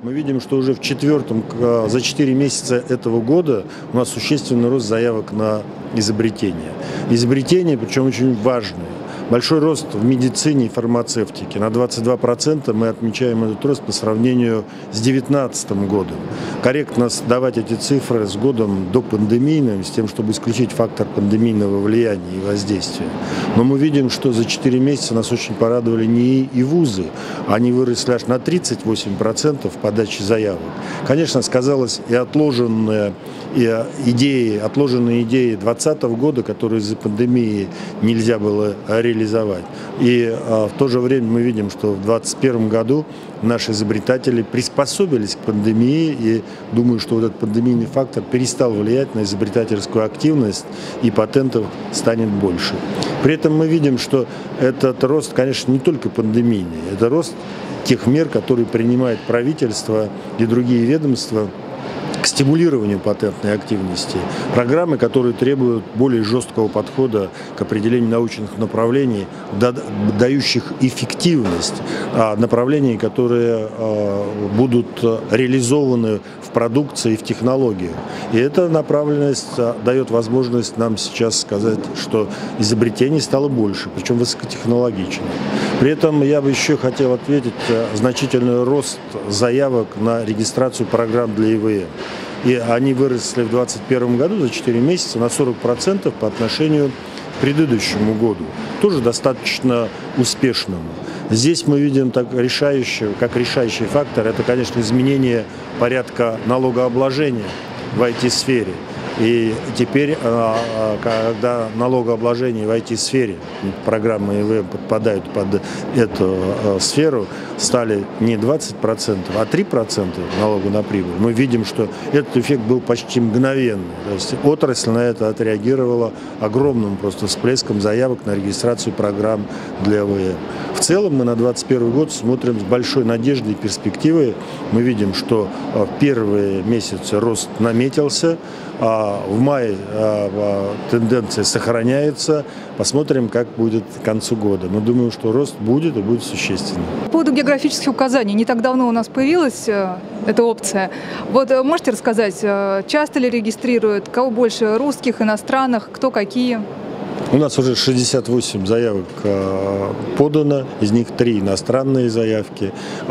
Мы видим, что уже за 4 месяца этого года у нас существенный рост заявок на изобретения. Изобретения, причем очень важные. Большой рост в медицине и фармацевтике. На 22% мы отмечаем этот рост по сравнению с 2019 годом. Корректно давать эти цифры с годом до пандемийным, с тем, чтобы исключить фактор пандемийного влияния и воздействия. Но мы видим, что за 4 месяца нас очень порадовали НИИ и вузы. Они выросли аж на 38% в подаче заявок. Конечно, сказалось и отложенные идеи 2020 года, которые из-за пандемии нельзя было реализовать. И в то же время мы видим, что в 2021 году наши изобретатели приспособились к пандемии, и думаю, что вот этот пандемийный фактор перестал влиять на изобретательскую активность, и патентов станет больше. При этом мы видим, что этот рост, конечно, не только пандемийный, это рост тех мер, которые принимает правительство и другие ведомства к стимулированию патентной активности. Программы, которые требуют более жесткого подхода к определению научных направлений, дающих эффективность, направлений, которые будут реализованы в продукции и в технологии. И эта направленность дает возможность нам сейчас сказать, что изобретений стало больше, причем высокотехнологичных. При этом я бы еще хотел ответить значительный рост заявок на регистрацию программ для ИВМ. И они выросли в 2021 году за 4 месяца на 40% по отношению к предыдущему году. Тоже достаточно успешному. Здесь мы видим как решающий фактор, это, конечно, изменение порядка налогообложения в IT-сфере. И теперь, когда налогообложение в IT-сфере, программы ИВМ подпадают под эту сферу, стали не 20%, а 3% налога на прибыль, мы видим, что этот эффект был почти мгновенный. То есть отрасль на это отреагировала огромным просто всплеском заявок на регистрацию программ для ИВМ. В целом мы на 2021 год смотрим с большой надеждой и перспективой. Мы видим, что в первые месяцы рост наметился, в мае тенденция сохраняется. Посмотрим, как будет к концу года. Но думаю, что рост будет и будет существенный. По поводу географических указаний. Не так давно у нас появилась эта опция. Вот можете рассказать, часто ли регистрируют, кого больше, русских, иностранных, кто какие? У нас уже 68 заявок подано, из них 3 иностранные заявки.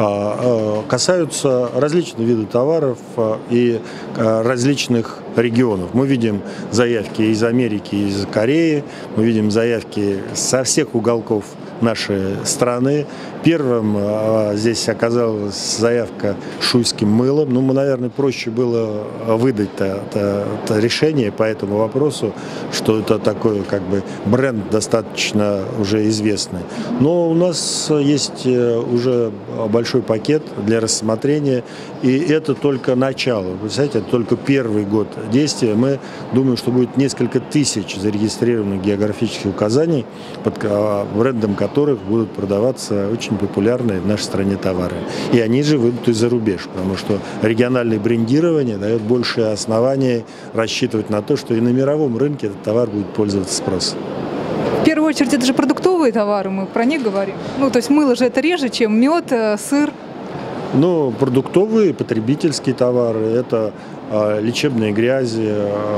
Касаются различных видов товаров и различных регионов. Мы видим заявки из Америки, из Кореи, мы видим заявки со всех уголков нашей страны. Первым здесь оказалась заявка шуйским мылом. Ну, наверное, проще было выдать это решение по этому вопросу, что это такой как бы бренд достаточно уже известный. Но у нас есть уже большой пакет для рассмотрения, и это только начало. Вы представляете, это только первый год действия. Мы думаем, что будет несколько тысяч зарегистрированных географических указаний, под брендом которых будут продаваться очень популярные в нашей стране товары. И они же выйдут и за рубеж, потому что региональное брендирование дает большее основание рассчитывать на то, что и на мировом рынке этот товар будет пользоваться спросом. В первую очередь, это же продуктовые товары, мы про них говорим. Ну, то есть мыло же это реже, чем мед, сыр. Ну, продуктовые, потребительские товары, это лечебные грязи,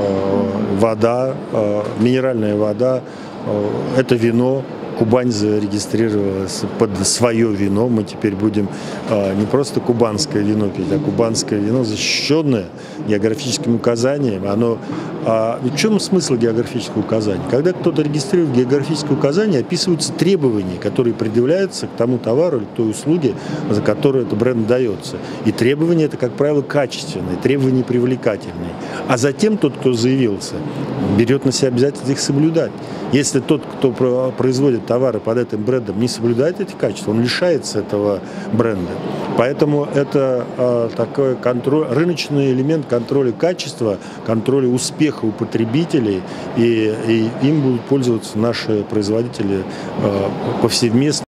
вода, минеральная вода, это вино. Кубань зарегистрировалась под свое вино. Мы теперь будем не просто кубанское вино пить, а кубанское вино, защищенное географическим указанием. В чем смысл географического указания? Когда кто-то регистрирует географическое указание, описываются требования, которые предъявляются к тому товару или той услуге, за которую этот бренд дается. И требования это, как правило, качественные, требования привлекательные. А затем тот, кто заявился, берет на себя обязательство их соблюдать. Если тот, кто производит товары под этим брендом, не соблюдает эти качества, он лишается этого бренда. Поэтому это такой рыночный элемент контроля качества, контроля успеха у потребителей, и им будут пользоваться наши производители повсеместно.